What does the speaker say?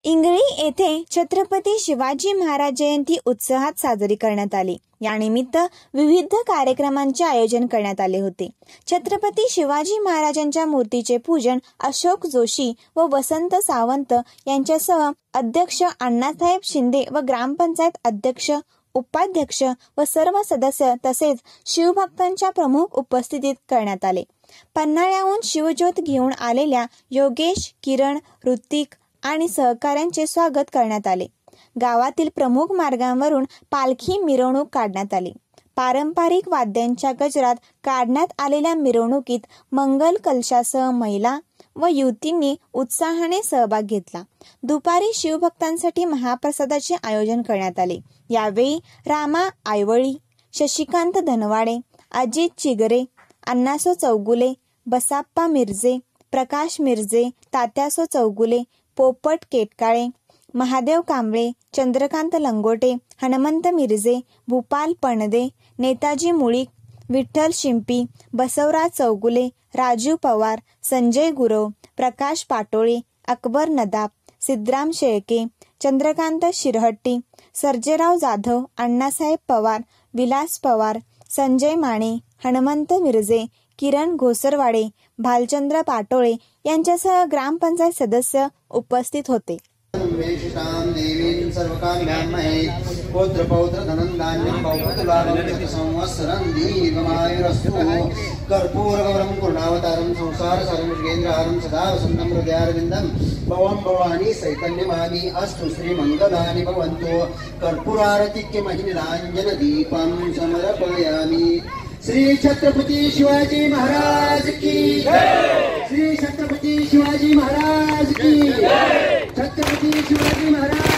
इंगळी येथे छत्रपती शिवाजी महाराज जयंती उत्साहात साजरी करण्यात आली। यानिमित्त विविध कार्यक्रमांचे आयोजन करण्यात आले होते। छत्रपती शिवाजी महाराजांच्या मूर्तीचे पूजन अशोक जोशी व वसंत सावंत यांच्यासह अध्यक्ष अण्णासाहेब शिंदे व ग्रामपंचायत अध्यक्ष, उपाध्यक्ष व सर्व सदस्य तसेच शिवभक्तांच्या प्रमुख उपस्थितीत करण्यात आले। पन्हाळ्याहून शिवज्योत घेऊन आलेल्या योगेश, किरण, ऋतिक आणि सहकाऱ्यांचे स्वागत करण्यात आले। गावातील प्रमुख मार्गांवरून पालखी मिरवणूक काढण्यात आली। पारंपरिक वाद्यांच्या गजरात काढण्यात आलेल्या मिरवणुकीत मंगल कलशासह महिला व युवतींनी उत्साहाने सहभाग घेतला। दुपारी शिवभक्तांसाठी महाप्रसादाचे आयोजन करण्यात आले। यावेळी रामा आयवळी, शशिकांत धनवाडे, अजित चिगरे, अण्णासो चौगुले, बसाप्पा मिर्जे, प्रकाश मिर्जे, तात्यासो चौगुले, पोपट केटकाळे, महादेव कांबळे, चंद्रकांत लंगोटे, हनुमंत मिर्जे, भूपाल पणदे, नेताजी मुळीक, विठ्ठल शिंपी, बसवराज चौगुले, राजू पवार, संजय गुरव, प्रकाश पाटोळे, अकबर नदाब, सिद्धराम शेळके, चंद्रकांत शिरहट्टी, सर्जेराव जाधव, अण्णासाहेब पवार, विलास पवार, संजय माने, हनुमंत मिर्जे, किरण घोसरवाडे, भालचंद्र पाटोळे यांच्यासह ग्रामपंचायत सदस्य उपस्थित होते। पौत्र पौत्र धनंदान्यं बहुपुत्रलाभं संवत्सरं दीर्घमायुरस्तु। कर्पूरगौरं पूर्णावतारं संसारसारं मृगेन्द्रहारं सदा वसन्तं हृदयारविन्दं भवं भवानी चैतन्यमानि अस्तु श्रीमङ्गलानि भवन्तु। कर्पूरारतिक्य महिनीलाञ्जनदीपं समर्पयामि। श्री छत्रपति शिवाजी महाराज की जय। श्री छत्रपति शिवाजी महाराज की जय। छत्रपति शिवाजी महाराज